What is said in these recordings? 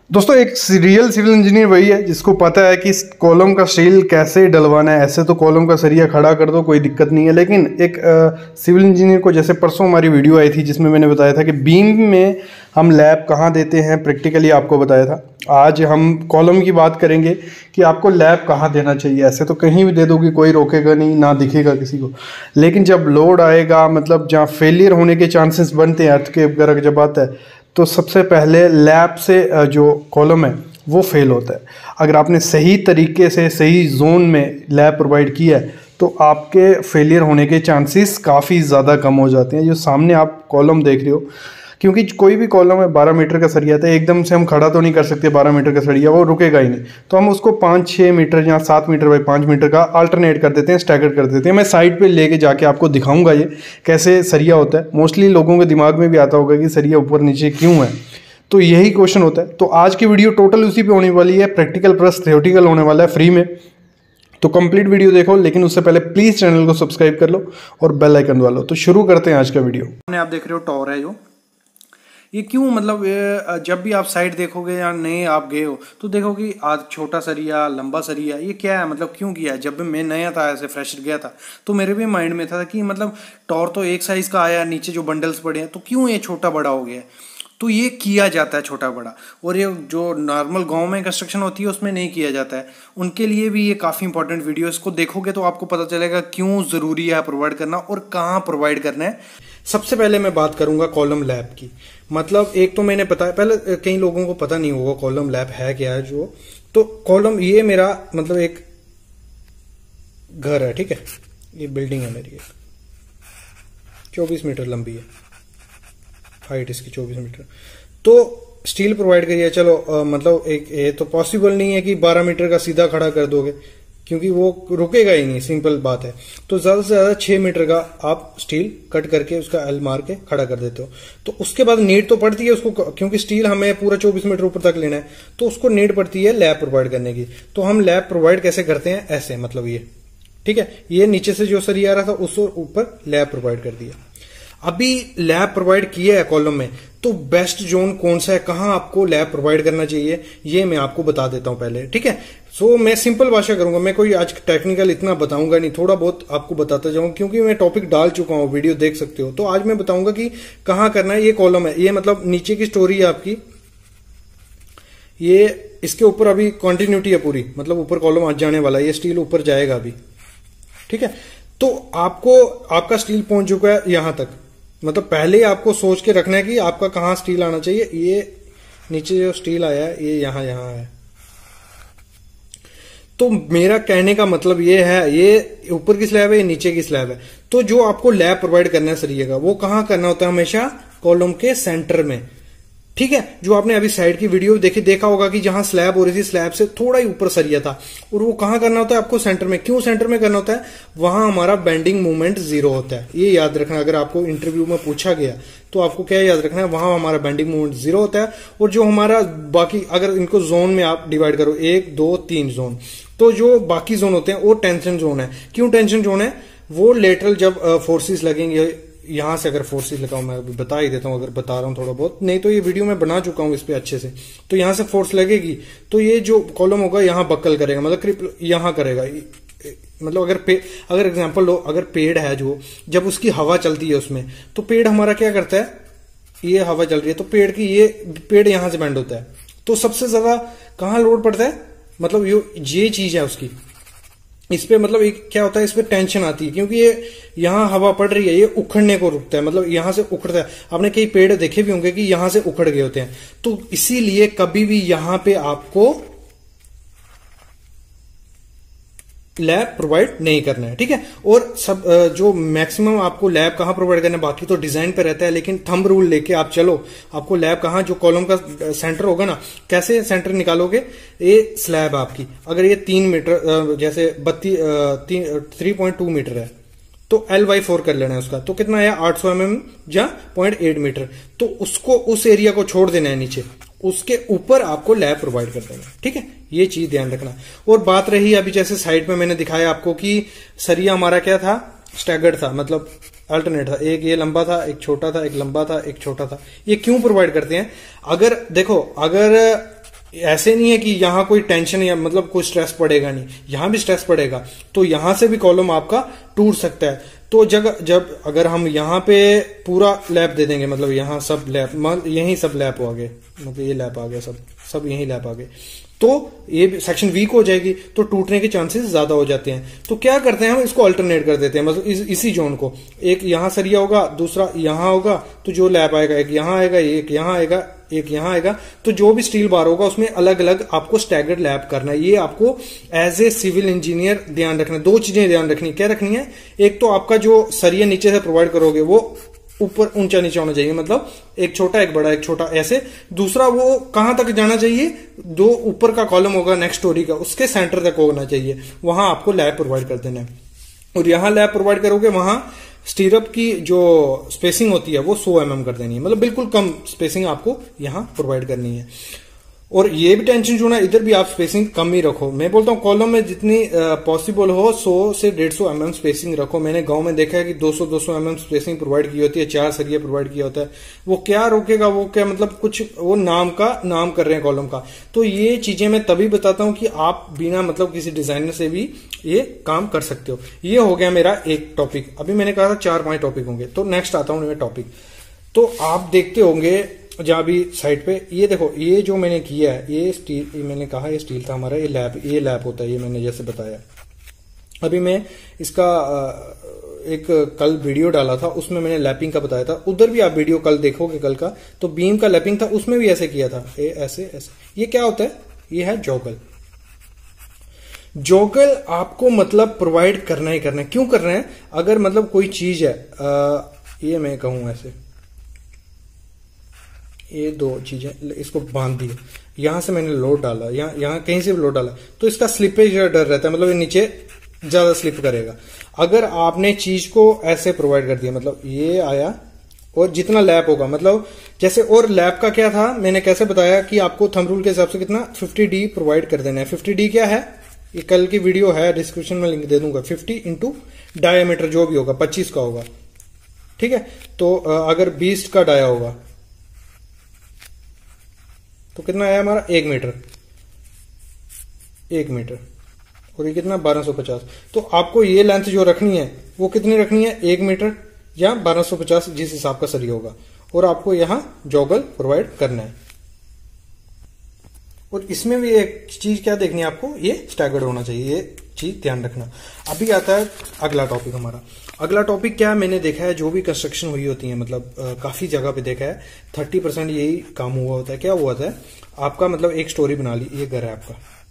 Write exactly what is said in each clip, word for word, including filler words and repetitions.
दोस्तों एक real civil engineer वही है जिसको पता है कि कॉलम का स्टील कैसे डलवाना है। ऐसे तो कॉलम का सरिया खड़ा कर दो, कोई दिक्कत नहीं है, लेकिन एक आ, सिविल इंजीनियर को, जैसे परसों हमारी वीडियो आई थी जिसमें मैंने बताया था कि बीम में हम लैब कहाँ देते हैं, प्रैक्टिकली आपको बताया था। आज हम कॉलम की बात करेंगे कि आपको लैब कहाँ देना चाहिए। ऐसे तो कहीं भी दे दोगे, कोई रोकेगा नहीं, ना दिखेगा किसी को, लेकिन जब लोड आएगा, मतलब जहाँ फेलियर होने के चांसेस बनते हैं अर्थ के वगैरह जब आता है, तो सबसे पहले लैब से जो कॉलम है वो फेल होता है। अगर आपने सही तरीके से सही जोन में लैब प्रोवाइड किया है तो आपके फेलियर होने के चांसेस काफ़ी ज़्यादा कम हो जाते हैं। जो सामने आप कॉलम देख रहे हो, क्योंकि कोई भी कॉलम है बारह मीटर का सरिया था, एकदम से हम खड़ा तो नहीं कर सकते बारह मीटर का सरिया, वो रुकेगा ही नहीं, तो हम उसको पाँच छः मीटर या सात मीटर बाई पाँच मीटर का अल्टरनेट कर देते हैं, स्टैगर कर देते हैं। मैं साइड पे लेके जाके आपको दिखाऊंगा ये कैसे सरिया होता है। मोस्टली लोगों के दिमाग में भी आता होगा कि सरिया ऊपर नीचे क्यों है, तो यही क्वेश्चन होता है। तो आज की वीडियो टोटल उसी पे होने वाली है, प्रैक्टिकल प्लस थ्योरेटिकल होने वाला है फ्री में, तो कंप्लीट वीडियो देखो। लेकिन उससे पहले प्लीज़ चैनल को सब्सक्राइब कर लो और बेल आइकन दबा लो। तो शुरू करते हैं आज का वीडियो। आप देख रहे हो टॉर है जो, ये क्यों, मतलब ये जब भी आप साइड देखोगे या नए आप गए हो तो देखोगे आज छोटा सरिया लंबा सरिया, ये क्या है, मतलब क्यों किया है। जब भी मैं नया था, ऐसे फ्रेशर गया था, तो मेरे भी माइंड में था कि मतलब टॉर तो एक साइज का आया, नीचे जो बंडल्स पड़े हैं तो क्यों ये छोटा बड़ा हो गया है। तो ये किया जाता है छोटा बड़ा, और ये जो नॉर्मल गांव में कंस्ट्रक्शन होती है उसमें नहीं किया जाता है। उनके लिए भी ये काफ़ी इंपॉर्टेंट वीडियो, इसको देखोगे तो आपको पता चलेगा क्यों ज़रूरी है प्रोवाइड करना और कहाँ प्रोवाइड करना है। सबसे पहले मैं बात करूंगा कॉलम लैब की। मतलब एक तो मैंने बताया, पहले कई लोगों को पता नहीं होगा कॉलम लैब है क्या है जो। तो कॉलम, ये मेरा मतलब एक घर है, ठीक है, ये बिल्डिंग है मेरी, चौबीस मीटर लंबी है, हाइट इसकी चौबीस मीटर। तो स्टील प्रोवाइड करिए, चलो आ, मतलब एक ये तो पॉसिबल नहीं है कि बारह मीटर का सीधा खड़ा कर दोगे, क्योंकि वो रुकेगा ही नहीं, सिंपल बात है। तो ज्यादा से ज्यादा छह मीटर का आप स्टील कट करके उसका एल मार के खड़ा कर देते हो। तो उसके बाद नीड तो पड़ती है उसको, क्योंकि स्टील हमें पूरा चौबीस मीटर ऊपर तक लेना है, तो उसको नीड पड़ती है लैब प्रोवाइड करने की। तो हम लैब प्रोवाइड कैसे करते हैं, ऐसे, मतलब ये, ठीक है, ये नीचे से जो सरिया आ रहा था उसको ऊपर लैब प्रोवाइड कर दिया। अभी लैब प्रोवाइड किया है कॉलम में, तो बेस्ट जोन कौन सा है, कहां आपको लैब प्रोवाइड करना चाहिए, ये मैं आपको बता देता हूं पहले, ठीक है। सो so, मैं सिंपल भाषा करूंगा, मैं कोई आज टेक्निकल इतना बताऊंगा नहीं, थोड़ा बहुत आपको बताता जाऊं, क्योंकि मैं टॉपिक डाल चुका हूं, वीडियो देख सकते हो। तो आज मैं बताऊंगा कि कहां करना है। ये कॉलम है, ये मतलब नीचे की स्टोरी है आपकी, ये इसके ऊपर अभी कंटिन्यूटी है पूरी, मतलब ऊपर कॉलम आज जाने वाला है, ये स्टील ऊपर जाएगा अभी, ठीक है। तो आपको, आपका स्टील पहुंच चुका है यहां तक, मतलब पहले आपको सोच के रखना है कि आपका कहां स्टील आना चाहिए। ये नीचे जो स्टील आया है ये यहां यहां है। तो मेरा कहने का मतलब ये है, ये ऊपर की स्लैब है, ये नीचे की स्लैब है। तो जो आपको लैब प्रोवाइड करना है सरिये का, वो कहां करना होता है, हमेशा कॉलम के सेंटर में, ठीक है। जो आपने अभी साइड की वीडियो देखी, देखा होगा कि जहां स्लैब हो रही थी, स्लैब से थोड़ा ही ऊपर सरिया था, और वो कहां करना होता है आपको, सेंटर में। क्यों सेंटर में करना होता है, वहां हमारा बेंडिंग मूवमेंट जीरो होता है। ये याद रखना, अगर आपको इंटरव्यू में पूछा गया तो आपको क्या याद रखना है, वहां हमारा बेंडिंग मूवमेंट जीरो होता है। और जो हमारा बाकी, अगर इनको जोन में आप डिवाइड करो, एक दो तीन जोन, तो जो बाकी जोन होते हैं वो टेंशन जोन है। क्यों टेंशन जोन है, वो लेटरल जब फोर्सेस लगेंगे, यहां से अगर फोर्सेस लगाऊं, मैं अभी बता ही देता हूं, अगर बता रहा हूं थोड़ा बहुत, नहीं तो ये वीडियो मैं बना चुका हूं इस पे अच्छे से। तो यहां से फोर्स लगेगी तो ये जो कॉलम होगा यहां बक्कल करेगा, मतलब क्रिप यहां करेगा। मतलब अगर पे अगर एग्जांपल लो, अगर पेड़ है जो, जब उसकी हवा चलती है उसमें, तो पेड़ हमारा क्या करता है, ये हवा चल रही है तो पेड़ की, ये पेड़ यहां से बेंड होता है। तो सबसे ज्यादा कहां लोड पड़ता है, मतलब ये ये चीज है उसकी, इस पे मतलब एक क्या होता है, इस पे टेंशन आती है, क्योंकि ये यहां हवा पड़ रही है, ये उखड़ने को रुकता है, मतलब यहां से उखड़ता है। आपने कई पेड़ देखे भी होंगे कि यहां से उखड़ गए होते हैं। तो इसीलिए कभी भी यहां पे आपको लैब प्रोवाइड नहीं करना है, ठीक है। और सब जो मैक्सिमम आपको लैब कहां प्रोवाइड करना है, बाकी तो डिजाइन पे रहता है, लेकिन थंब रूल लेके आप चलो, आपको लैब कहां, जो कॉलम का सेंटर होगा ना, कैसे सेंटर निकालोगे, ये स्लैब आपकी, अगर ये तीन मीटर जैसे बत्ती थ्री पॉइंट टू मीटर है, तो एल बाई फोर कर लेना है उसका, तो कितना है आठ सौ एम एम या पॉइंट एट मीटर। तो उसको, उस एरिया को छोड़ देना है नीचे, उसके ऊपर आपको लैब प्रोवाइड कर देना, ठीक है। ये चीज ध्यान रखना। और बात रही अभी जैसे साइड में मैंने दिखाया आपको कि सरिया हमारा क्या था, स्टैगर्ड था, मतलब अल्टरनेट था, एक ये लंबा था, एक छोटा था, एक लंबा था, एक छोटा था। ये क्यों प्रोवाइड करते हैं, अगर देखो, अगर ऐसे नहीं है कि यहाँ कोई टेंशन या मतलब कोई स्ट्रेस पड़ेगा नहीं, यहाँ भी स्ट्रेस पड़ेगा, तो यहाँ से भी कॉलम आपका टूट सकता है। तो जब जब अगर हम यहाँ पे पूरा लैप दे देंगे, मतलब यहाँ सब लैप, यही सब लैप आ गए, मतलब ये लैप आ गया, सब सब यही लैप आ गए, तो ये सेक्शन वीक हो जाएगी, तो टूटने के चांसेस ज्यादा हो जाते हैं। तो क्या करते हैं हम, इसको अल्टरनेट कर देते हैं, मतलब इस, इसी जोन को, एक यहाँ सरिया होगा, दूसरा यहाँ होगा, तो जो लैप आएगा एक यहाँ आएगा, एक यहाँ आएगा, एक यहाँ आएगा, तो जो भी स्टील बार होगा उसमें अलग अलग आपको स्टैगर्ड लैप करना है। ये आपको एज ए सिविल इंजीनियर ध्यान रखना है। दो चीजें ध्यान रखनी, क्या रखनी है, एक तो आपका जो सरिया नीचे से प्रोवाइड करोगे वो ऊपर ऊंचा नीचा होना चाहिए, मतलब एक छोटा एक बड़ा एक छोटा ऐसे। दूसरा वो कहां तक जाना चाहिए, दो ऊपर का कॉलम होगा नेक्स्ट स्टोरी का, उसके सेंटर तक होना चाहिए, वहां आपको लैब प्रोवाइड कर देना है। और यहां लैब प्रोवाइड करोगे वहां स्टीरअप की जो स्पेसिंग होती है वो सौ एम एम कर देनी है, मतलब बिल्कुल कम स्पेसिंग आपको यहां प्रोवाइड करनी है। और ये भी टेंशन जो ना, इधर भी आप स्पेसिंग कम ही रखो। मैं बोलता हूँ कॉलम में जितनी पॉसिबल हो सौ से डेढ़ सौ एम एम स्पेसिंग रखो। मैंने गांव में देखा है कि दो सौ दो सौ एम एम स्पेसिंग प्रोवाइड की होती है, चार सरिया प्रोवाइड किया होता है। वो क्या रोकेगा, वो क्या मतलब कुछ वो नाम का नाम कर रहे हैं कॉलम का। तो ये चीजें मैं तभी बताता हूँ कि आप बिना मतलब किसी डिजाइनर से भी ये काम कर सकते हो। ये हो गया मेरा एक टॉपिक। अभी मैंने कहा था चार पांच टॉपिक होंगे, तो नेक्स्ट आता हूँ मैं टॉपिक। तो आप देखते होंगे जहां भी साइड पे, ये देखो, ये जो मैंने किया है, ये स्टील, ये मैंने कहा ये स्टील था हमारा, ये लैप ये लैप होता है, ये मैंने जैसे बताया। अभी मैं इसका एक कल वीडियो डाला था, उसमें मैंने लैपिंग का बताया था, उधर भी आप वीडियो कल देखोगे कल का, तो बीम का लैपिंग था, उसमें भी ऐसे किया था, ये ऐसे ऐसे। ये क्या होता है, ये है जॉगल। जॉगल आपको मतलब प्रोवाइड करना ही करना है। क्यों कर रहे हैं, अगर मतलब कोई चीज है, आ, ये मैं कहूं ऐसे, ये दो चीजें इसको बांध दी, यहां से मैंने लोड डाला, यहां यहां कहीं से भी लोड डाला, तो इसका स्लिपेज का डर रहता है, मतलब ये नीचे ज्यादा स्लिप करेगा। अगर आपने चीज को ऐसे प्रोवाइड कर दिया, मतलब ये आया और जितना लैप होगा, मतलब जैसे, और लैप का क्या था, मैंने कैसे बताया कि आपको थंब रूल के हिसाब से कितना फिफ्टी डी प्रोवाइड कर देना है। फिफ्टी डी क्या है, ये कल की वीडियो है, डिस्क्रिप्शन में लिंक दे दूंगा। फिफ्टी इंटू डायमीटर जो भी होगा, पच्चीस का होगा, ठीक है। तो अगर बीस का डाया होगा तो कितना आया हमारा, एक मीटर, एक मीटर, और ये कितना बारह सौ पचास। तो आपको ये लेंथ जो रखनी है वो कितनी रखनी है, एक मीटर या बारह सौ पचास, जिस हिसाब का सरिया होगा, और आपको यहां जॉगल प्रोवाइड करना है। और इसमें भी एक चीज क्या देखनी है आपको, ये स्टैगर्ड होना चाहिए, ये चीज ध्यान रखना। अभी आता है अगला टॉपिक हमारा। अगला टॉपिक क्या है, मैंने देखा है जो भी कंस्ट्रक्शन हुई होती है, मतलब आ, काफी जगह पे देखा है थर्टी परसेंट यही काम हुआ होता है। क्या हुआ था, आपका मतलब एक स्टोरी बना ली, ये घर है आपका,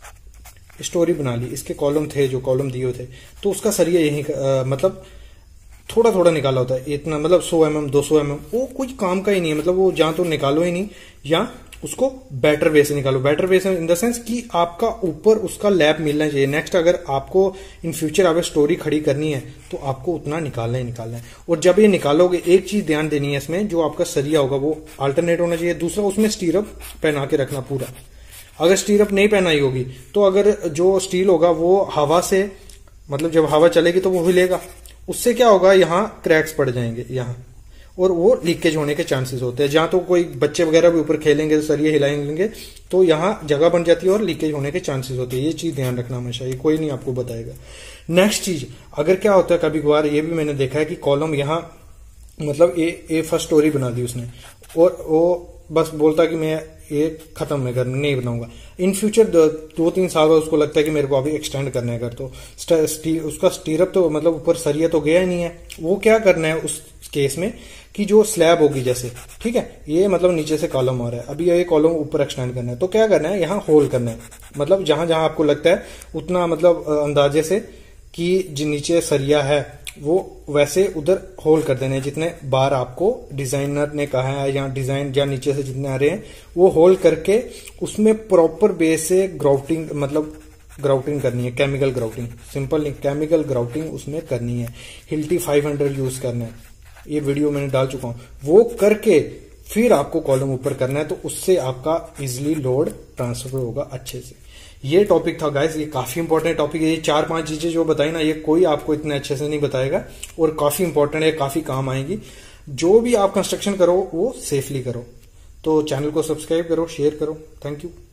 स्टोरी बना ली, इसके कॉलम थे जो कॉलम दिए थे, तो उसका सरिया यही आ, मतलब थोड़ा थोड़ा निकाला होता है, इतना मतलब सौ एम एम दो सौ एम एम, वो कुछ काम का ही नहीं है, मतलब वो जहां तो निकालो ही नहीं, या उसको बेटर वे से निकालो। बेटर वे से इन द सेंस कि आपका ऊपर उसका लैप मिलना चाहिए। नेक्स्ट अगर आपको इन फ्यूचर अगर स्टोरी खड़ी करनी है तो आपको उतना निकालना ही निकालना है। और जब ये निकालोगे, एक चीज ध्यान देनी है इसमें, जो आपका सरिया होगा वो अल्टरनेट होना चाहिए। दूसरा, उसमें स्टीरअप पहना के रखना पूरा। अगर स्टीरअप नहीं पहनाई होगी तो अगर जो स्टील होगा वो हवा से, मतलब जब हवा चलेगी तो वो हिलेगा, उससे क्या होगा, यहाँ क्रैक्स पड़ जाएंगे यहाँ, और वो लीकेज होने के चांसेस होते हैं। जहां तो कोई बच्चे वगैरह भी ऊपर खेलेंगे तो सरिये हिलाएंगे तो यहाँ जगह बन जाती है और लीकेज होने के चांसेस होते हैं। ये चीज ध्यान रखना हमेशा, ये कोई नहीं आपको बताएगा। नेक्स्ट चीज, अगर क्या होता है कभी कभार, ये भी मैंने देखा है कि कॉलम यहाँ मतलब ए ए फर्स्ट स्टोरी बना दी उसने, और वो बस बोलता कि मैं ये खत्म मैं कर नहीं बनाऊंगा। इन फ्यूचर दो, दो तीन साल बाद उसको लगता है कि मेरे को अभी एक्सटेंड करना है घर, तो स्टी, उसका स्टीरअप तो मतलब ऊपर सरिया तो गया ही नहीं है। वो क्या करना है उस केस में कि जो स्लैब होगी जैसे, ठीक है, ये मतलब नीचे से कॉलम आ रहा है, अभी ये कॉलम ऊपर एक्सटेंड करना है, तो क्या करना है, यहाँ होल करना है, मतलब जहां जहां आपको लगता है उतना मतलब अंदाजे से कि जो नीचे सरिया है वो वैसे उधर होल कर देने, जितने बार आपको डिजाइनर ने कहा है या डिजाइन या नीचे से जितने आ रहे हैं वो होल करके उसमें प्रॉपर बेस से ग्राउटिंग, मतलब ग्राउटिंग करनी है, केमिकल ग्राउटिंग, सिंपल नहीं, केमिकल ग्राउटिंग उसमें करनी है। हिल्टी फाइव हंड्रेड यूज करना है, ये वीडियो मैंने डाल चुका हूं। वो करके फिर आपको कॉलम ऊपर करना है, तो उससे आपका इजिली लोड ट्रांसफर होगा अच्छे से। ये टॉपिक था गाइस, ये काफी इंपॉर्टेंट टॉपिक है। ये चार पांच चीजें जो बताई ना, ये कोई आपको इतने अच्छे से नहीं बताएगा, और काफी इंपॉर्टेंट है, काफी काम आएंगी। जो भी आप कंस्ट्रक्शन करो वो सेफली करो। तो चैनल को सब्सक्राइब करो, शेयर करो। Thank you.